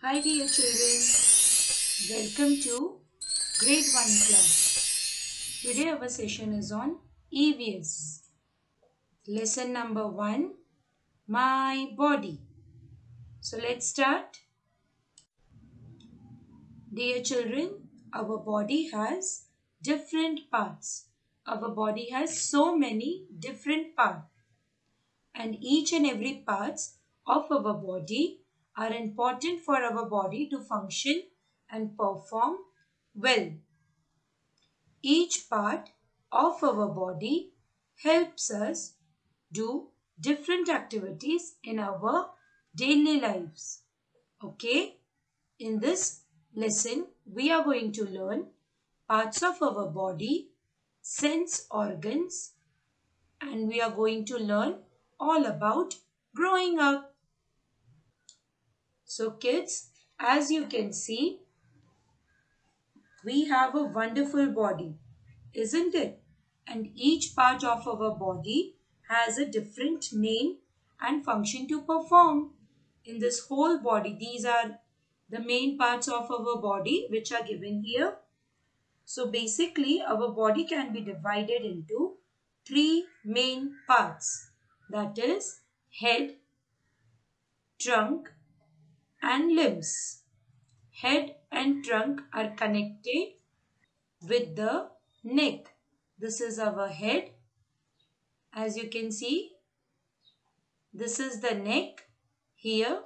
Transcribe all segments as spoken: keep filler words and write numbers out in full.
Hi dear children, welcome to grade one class. Today our session is on E V S. Lesson number one, My Body. So let's start. Dear children, our body has different parts. Our body has so many different parts. And each and every parts of our body are important for our body to function and perform well. Each part of our body helps us do different activities in our daily lives. Okay, in this lesson, we are going to learn parts of our body, sense organs, and we are going to learn all about growing up. So kids, as you can see, we have a wonderful body, isn't it? And each part of our body has a different name and function to perform. In this whole body, these are the main parts of our body which are given here. So basically, our body can be divided into three main parts. That is head, trunk and limbs. Head and trunk are connected with the neck. This is our head. As you can see, this is the neck here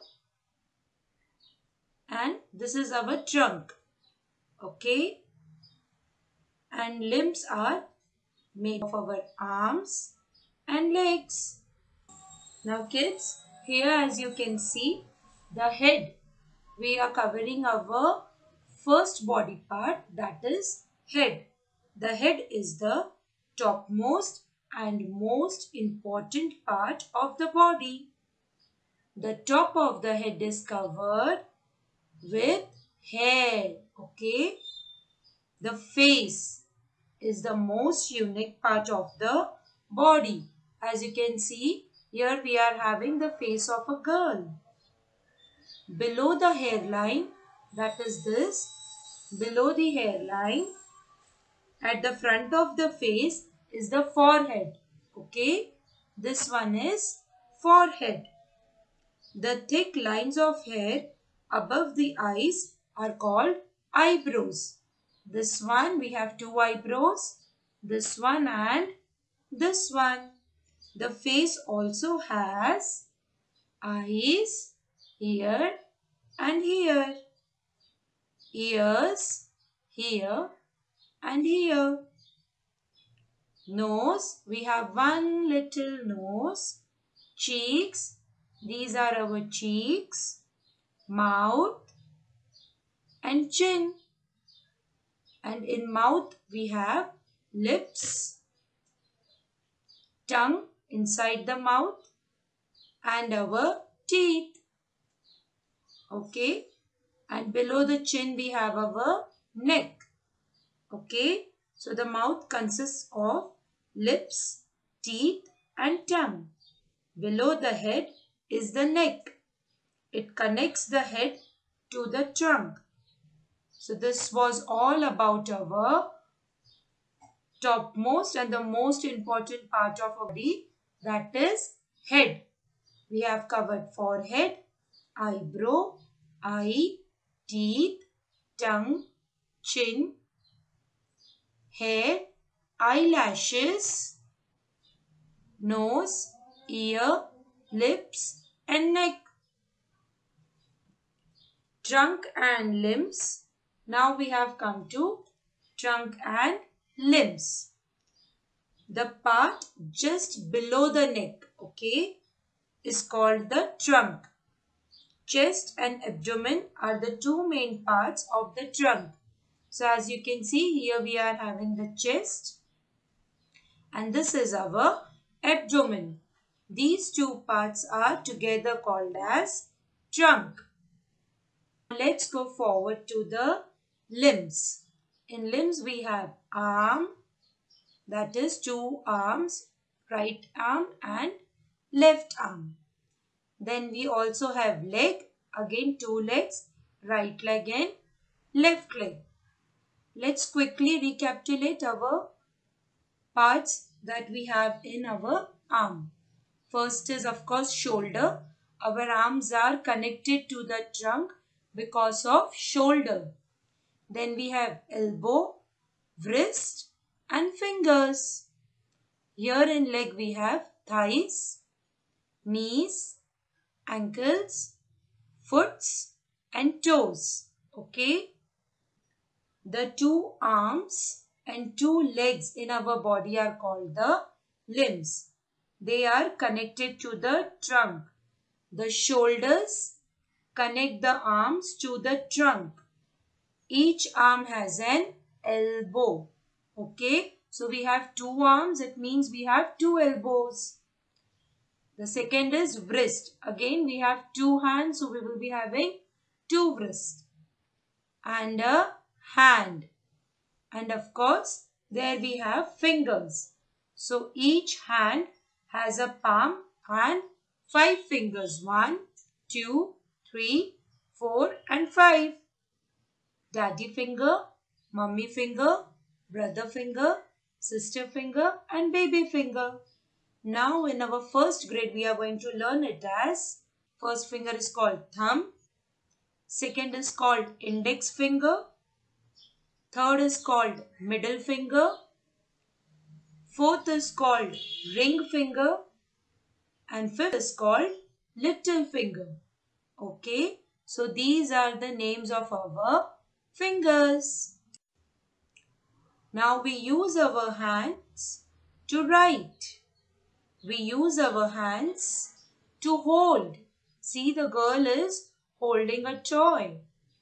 and this is our trunk. Okay. And limbs are made of our arms and legs. Now kids, here as you can see, the head. We are covering our first body part, that is head. The head is the topmost and most important part of the body. The top of the head is covered with hair. Okay. The face is the most unique part of the body. As you can see, here we are having the face of a girl. Below the hairline, that is this, below the hairline, at the front of the face is the forehead. Okay, this one is forehead. The thick lines of hair above the eyes are called eyebrows. This one we have two eyebrows, this one and this one. The face also has eyes here and here, ears here and here. Nose, we have one little nose. Cheeks, these are our cheeks. Mouth and chin. And in mouth we have lips, tongue inside the mouth and our teeth. Okay. And below the chin we have our neck. Okay. So the mouth consists of lips, teeth and tongue. Below the head is the neck. It connects the head to the trunk. So this was all about our topmost and the most important part of our body, that is head. We have covered forehead, eyebrow, eye, teeth, tongue, chin, hair, eyelashes, nose, ear, lips and neck. Trunk and limbs. Now we have come to trunk and limbs. The part just below the neck, okay, is called the trunk. Chest and abdomen are the two main parts of the trunk. So as you can see, here we are having the chest and this is our abdomen. These two parts are together called as trunk. Let's go forward to the limbs. In limbs we have arm, that is two arms, right arm and left arm. Then we also have leg, again two legs right leg and left leg. Let's quickly recapitulate our parts that we have in our arm. First is of course shoulder. Our arms are connected to the trunk because of shoulder. Then we have elbow, wrist and fingers. Here in leg we have thighs, knees, ankles, foots and toes. Okay. The two arms and two legs in our body are called the limbs. They are connected to the trunk. The shoulders connect the arms to the trunk. Each arm has an elbow. Okay. So we have two arms. It means we have two elbows. The second is wrist. Again we have two hands. So we will be having two wrists. And a hand. And of course there we have fingers. So each hand has a palm and five fingers. One, two, three, four and five. Daddy finger, mummy finger, brother finger, sister finger and baby finger. Now in our first grade we are going to learn it as first finger is called thumb. Second is called index finger. Third is called middle finger. Fourth is called ring finger. And fifth is called little finger. Okay. So these are the names of our fingers. Now we use our hands to write. We use our hands to hold. See, the girl is holding a toy.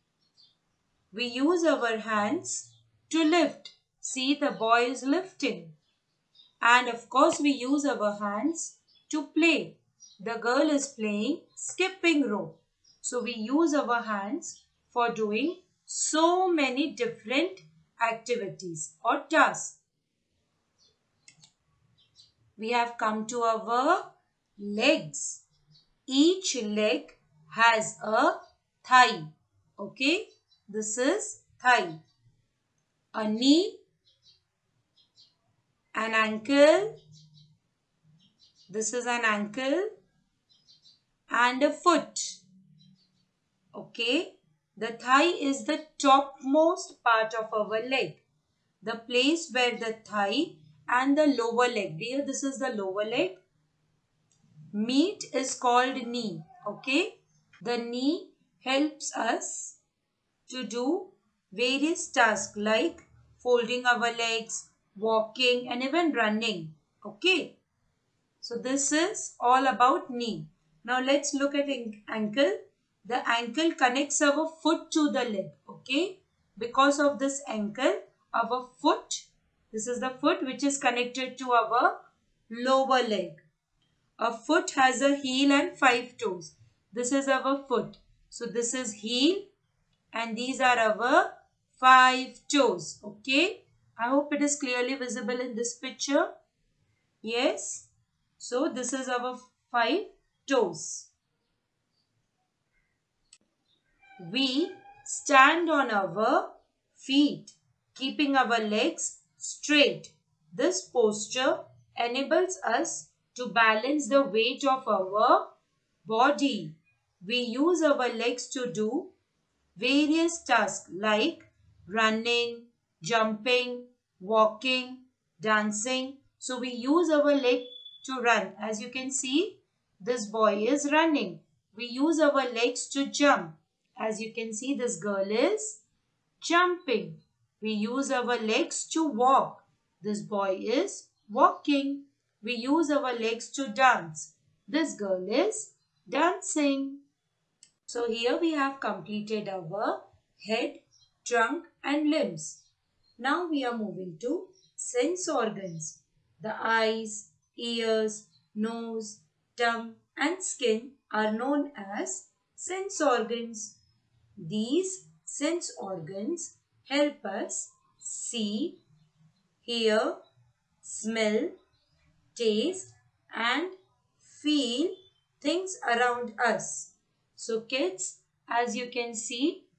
We use our hands to lift. See, the boy is lifting. And of course we use our hands to play. The girl is playing skipping rope. So we use our hands for doing so many different activities or tasks. We have come to our legs. Each leg has a thigh. Okay, this is thigh. A knee, an ankle, this is an ankle and a foot. Okay, the thigh is the topmost part of our leg. The place where the thigh and the lower leg, dear, this is the lower leg, meet is called knee. Okay, the knee helps us to do various tasks like folding our legs, walking and even running. Okay, so this is all about knee. Now let's look at ankle. The ankle connects our foot to the leg. Okay, because of this ankle, our foot, this is the foot which is connected to our lower leg. A foot has a heel and five toes. This is our foot. So this is heel and these are our five toes. Okay, I hope it is clearly visible in this picture. Yes, so this is our five toes. We stand on our feet, keeping our legs straight. This posture enables us to balance the weight of our body. We use our legs to do various tasks like running, jumping, walking, dancing. So we use our leg to run. As you can see, this boy is running. We use our legs to jump. As you can see, this girl is jumping. We use our legs to walk. This boy is walking. We use our legs to dance. This girl is dancing. So here we have completed our head, trunk and limbs. Now we are moving to sense organs. The eyes, ears, nose, tongue and skin are known as sense organs. These sense organs help us see, hear, smell, taste and feel things around us. So kids, as you can see,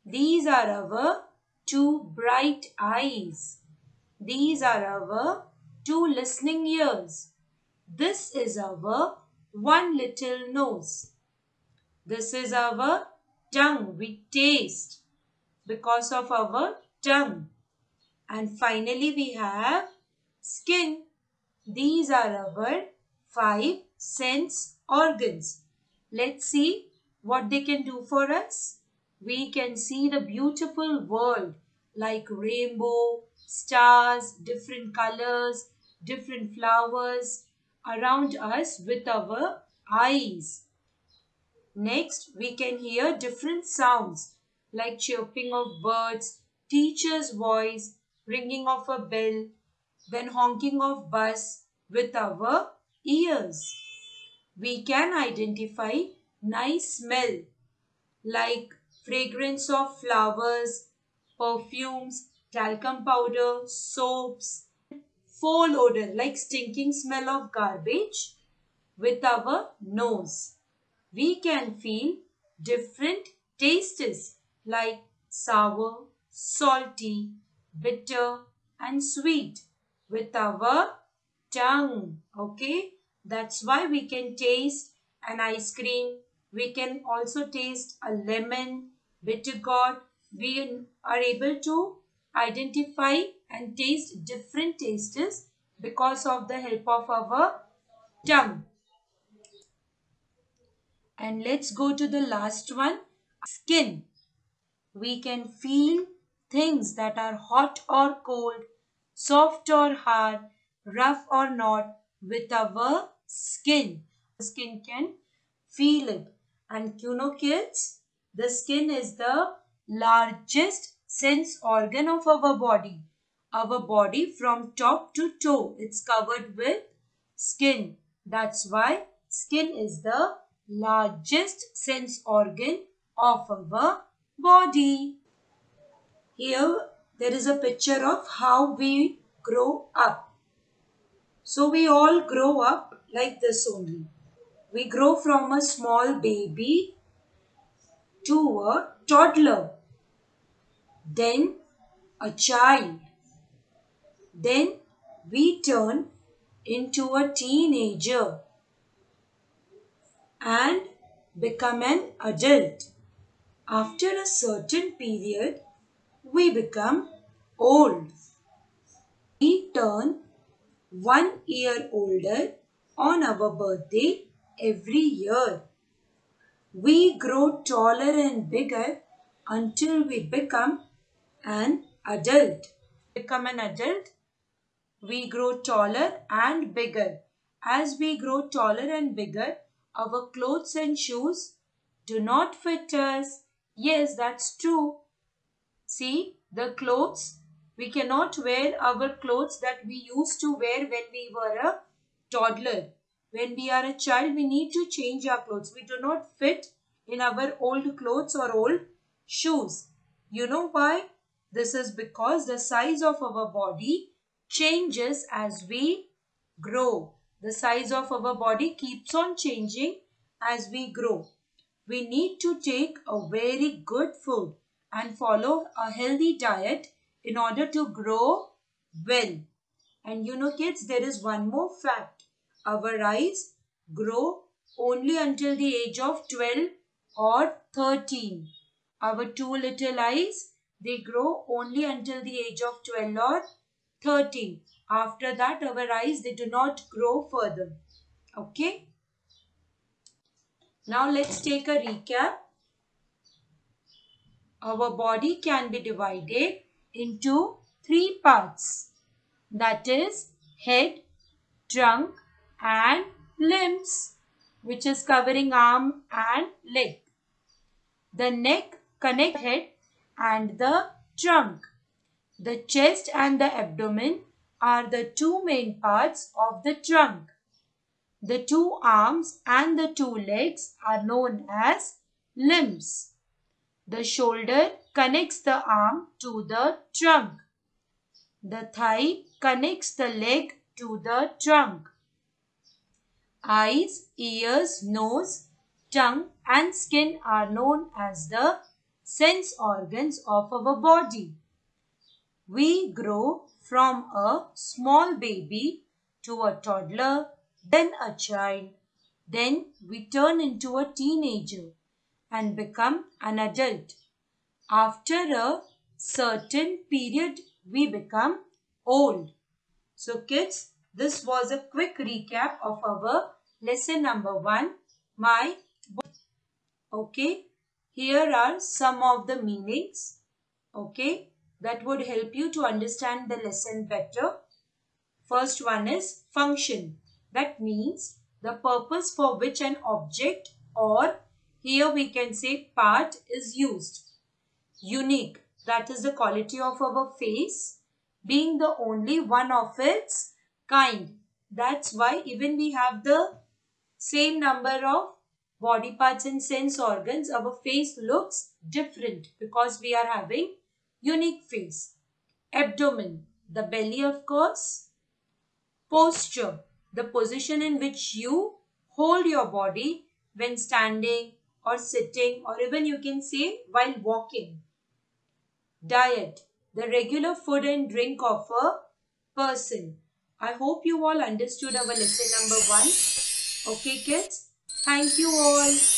These are our two bright eyes. These are our two listening ears. This is our one little nose. This is our tongue. We taste because of our tongue. And finally we have skin. These are our five sense organs. Let's see what they can do for us. We can see the beautiful world like rainbow, stars, different colors, different flowers around us with our eyes. Next, we can hear different sounds like chirping of birds, teacher's voice, ringing of a bell, then honking of bus with our ears. We can identify nice smell like fragrance of flowers, perfumes, talcum powder, soaps, foul odor like stinking smell of garbage with our nose. We can feel different tastes like sour, salty, bitter and sweet with our tongue. Okay, that's why we can taste an ice cream. We can also taste a lemon, bitter gourd. We are able to identify and taste different tastes because of the help of our tongue. And let's go to the last one, skin. We can feel things that are hot or cold, soft or hard, rough or not with our skin. The skin can feel it. And you know kids, the skin is the largest sense organ of our body. Our body from top to toe, it's covered with skin. That's why skin is the largest sense organ of our body. Here there is a picture of how we grow up. So we all grow up like this only. We grow from a small baby to a toddler, then a child, then we turn into a teenager and become an adult. After a certain period, we become old. We turn one year older on our birthday every year. We grow taller and bigger until we become an adult. Become an adult, we grow taller and bigger. As we grow taller and bigger, our clothes and shoes do not fit us. Yes, that's true. See, the clothes, we cannot wear our clothes that we used to wear when we were a toddler. When we are a child, we need to change our clothes. We do not fit in our old clothes or old shoes. You know why? This is because the size of our body changes as we grow. The size of our body keeps on changing as we grow. We need to take a very good food and follow a healthy diet in order to grow well. And you know kids, there is one more fact. Our eyes grow only until the age of twelve or thirteen. Our two little eyes, they grow only until the age of twelve or thirteen. After that, our eyes, they do not grow further. Okay? Now let's take a recap. Our body can be divided into three parts. That is head, trunk and limbs, which is covering arm and leg. The neck connects the head and the trunk. The chest and the abdomen are the two main parts of the trunk. The two arms and the two legs are known as limbs. The shoulder connects the arm to the trunk. The thigh connects the leg to the trunk. Eyes, ears, nose, tongue and skin are known as the sense organs of our body. We grow from a small baby to a toddler, then a child. Then we turn into a teenager and become an adult. After a certain period, we become old. So kids, this was a quick recap of our lesson number one, my body. Okay, here are some of the meanings. Okay, that would help you to understand the lesson better. First one is function. That means the purpose for which an object, or here we can say part, is used. Unique. That is the quality of our face, being the only one of its kind. That's why even we have the same number of body parts and sense organs, our face looks different because we are having unique face. Abdomen, the belly of course. Posture, the position in which you hold your body when standing or sitting, or even you can say while walking. Diet, the regular food and drink of a person. I hope you all understood our lesson number one. Okay kids, thank you all.